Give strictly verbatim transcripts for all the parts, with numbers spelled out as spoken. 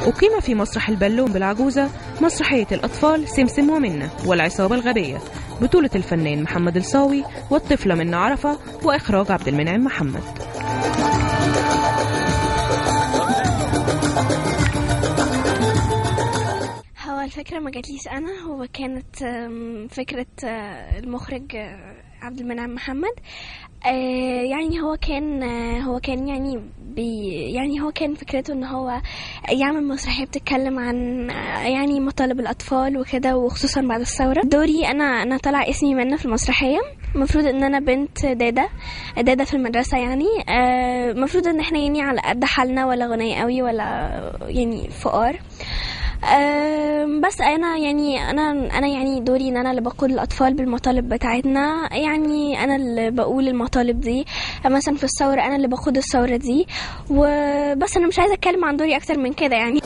أقيم في مسرح البالون بالعجوزة مسرحية الأطفال سمسم ومنة والعصابة الغبية، بطولة الفنان محمد الصاوي والطفلة منة عرفة، وإخراج عبد المنعم محمد. هو الفكرة ما جاتليش أنا، هو كانت فكرة المخرج عبد المنعم محمد. يعني هو كان هو كان يعني بي يعني هو كان فكرته ان هو يعمل مسرحيه بتتكلم عن يعني مطالب الاطفال وكده، وخصوصا بعد الثوره. دوري انا انا طلع اسمي منة في المسرحيه. المفروض ان انا بنت داده داده في المدرسه، يعني المفروض ان احنا يعني على قد حالنا، ولا غنيه قوي ولا يعني فقار. أه بس انا يعني انا انا يعني دوري ان انا اللي بقود الاطفال بالمطالب بتاعتنا، يعني انا اللي بقول المطالب دي. مثلا في الثوره انا اللي بقود الثوره دي، وبس انا مش عايزه اتكلم عن دوري اكتر من كده يعني.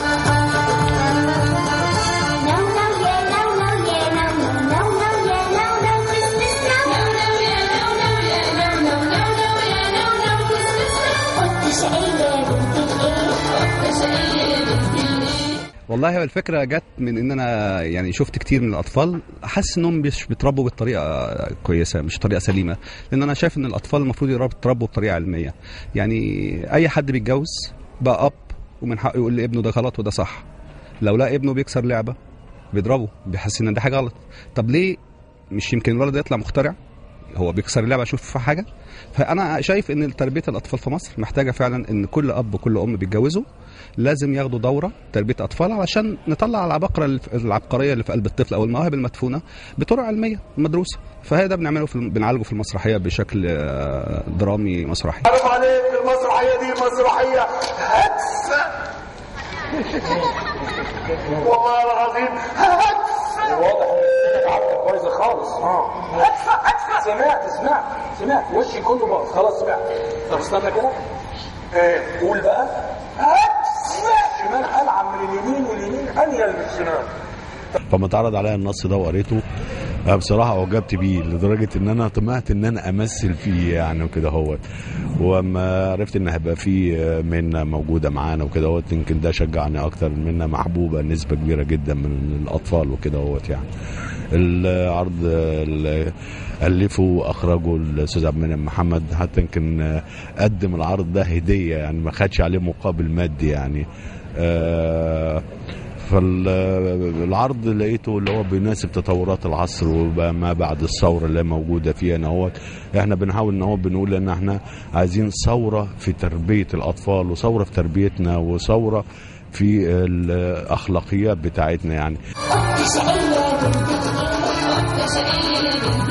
والله هو الفكرة جت من ان انا يعني شفت كتير من الاطفال حاسس انهم مش بيتربوا بالطريقة كويسة، مش طريقة سليمة. لان انا شايف ان الاطفال المفروض يتربوا بطريقة علمية. يعني اي حد بيتجوز بقى اب ومن حقه يقول لابنه ده غلط وده صح. لو لا ابنه بيكسر لعبة بيضربه، بيحس ان ده حاجة غلط. طب ليه مش يمكن الولد يطلع مخترع، هو بيكسر اللعبه اشوف في حاجه؟ فانا شايف ان تربيه الاطفال في مصر محتاجه فعلا ان كل اب وكل ام بيتجوزوا لازم ياخدوا دوره تربيه اطفال، علشان نطلع العباقره العبقريه اللي في قلب الطفل او المواهب المدفونه بطرق علميه مدروسه. فهذا بنعمله في بنعالجه في المسرحيه بشكل درامي مسرحي. عارف عليك المسرحيه دي مسرحيه هكس والله العظيم هكس. واضح ان عارفه كويسه خالص. اه هكس هكس. سمعت سمعت سمعت وشي كله باظ خلاص. سمعت. طب استنى كده. ايه قول بقى. هكس. شمال العب من اليمين واليمين انيل من الشمال. فما اتعرض عليا النص ده وقريته بصراحه اعجبت بيه لدرجه ان انا طمعت ان انا امثل فيه يعني وكده هوت. وما عرفت ان هيبقى فيه منة موجوده معانا وكده هوت يمكن ده شجعني اكتر. منة محبوبه نسبه كبيره جدا من الاطفال وكده هوت. يعني العرض اللي الفه واخرجه الاستاذ عبد المنعم محمد حتى يمكن قدم العرض ده هديه، يعني ما خدش عليه مقابل مادي يعني. آه فالعرض لقيته اللي هو بيناسب تطورات العصر وما بعد الثوره اللي موجوده فيها نهوت. احنا بنحاول ان هو بنقول ان احنا عايزين ثوره في تربيه الاطفال وثوره في تربيتنا وثوره في الاخلاقيات بتاعتنا يعني.